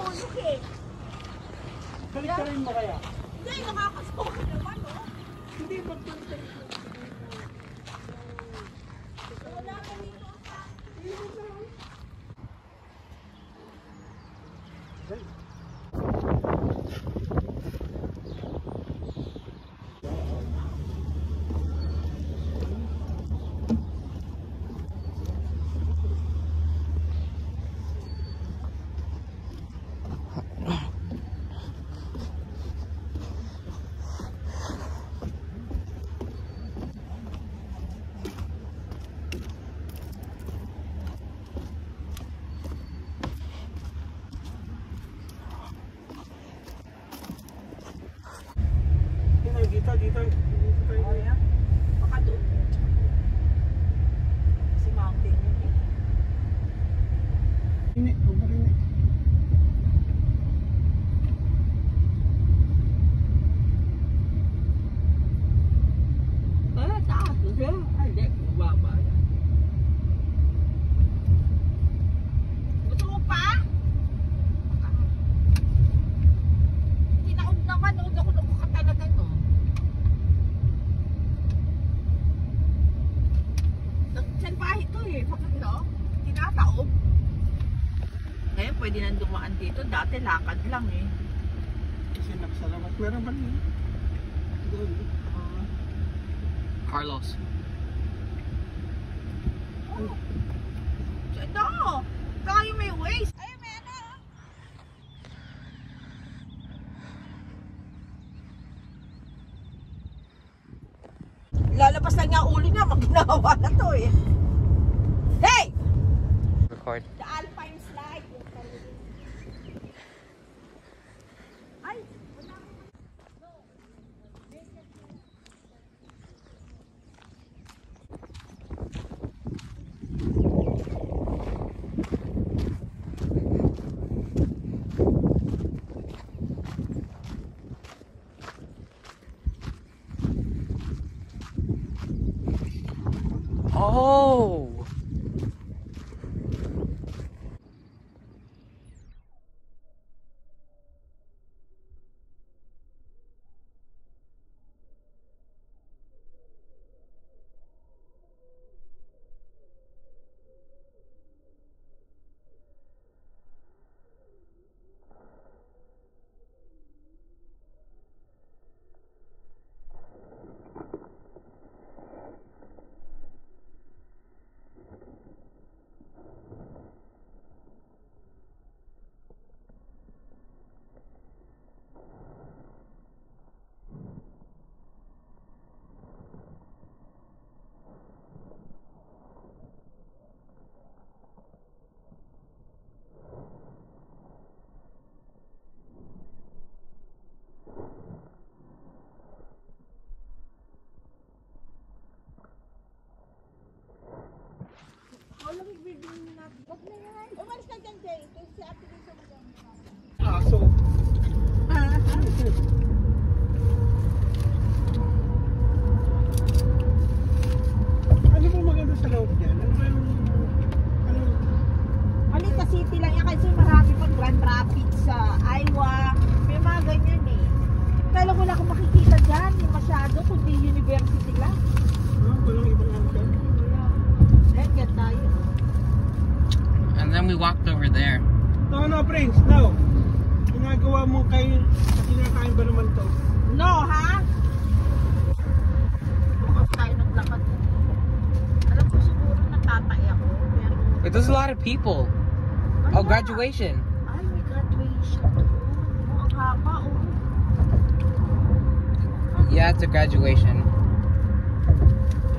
natutulog eh. Balik ka rin mo kaya? Hindi, nakakaspoke naman, oh. Hindi, magpantay. Wala ka dito pa. Dito tayo. Oh, yeah. Baka doon. Kasi mountain yun eh. Ini, umarinig. Taas doon siya. Ay, hindi. Mababa yan. Gusto mo pa? Tinaog naman. Huwag ako nakakatalaga, no? Salbahe ito eh. Bakit no? Tinataob. Ngayon pwede nang dumaan dito. Dati lakad lang eh. Kasi nagsalamat. Meron ba niya? Doon. Carlos. Oh. No! Tayo may waste. Ay, may ano. Lalabas lang nga ulo niya. Magnawa na to eh. Hey! Record. The Alpine slide. Ay! Wala. Oh! Umalis ka dyan, Jay. Kasi si Ate Lisa maganda. Aso. Ano ba maganda sa loob niyan? Ano ba yung... Ano? Malita City lang yan kasi marami pang Grand Rapids sa Iowa. May mga ganyan eh. Kala ko wala akong makikita dyan. Yung masyado kundi university lang. Walang ibang ano dyan? Let's get tayo. And then we walked over there. No, Prince, no. Ginagawa mo kayo, kinakain ba naman to? No, ha? Bukas tayo naglakad. Alam ko siguro natatay ako. Pero... But there's a lot of people. Oh, graduation. Ay, may graduation. Oh, ang haba, oh. Yeah, it's a graduation.